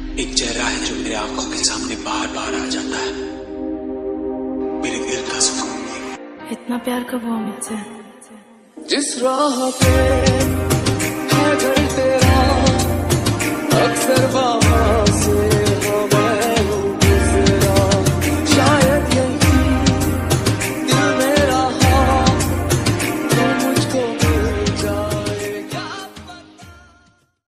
एक चेहरा है जो मेरे आंखों के सामने बार बार आ जाता है, मेरे दिल का सुकून। इतना प्यार कब हुआ मुझसे? जिस राह पे है घर तेरा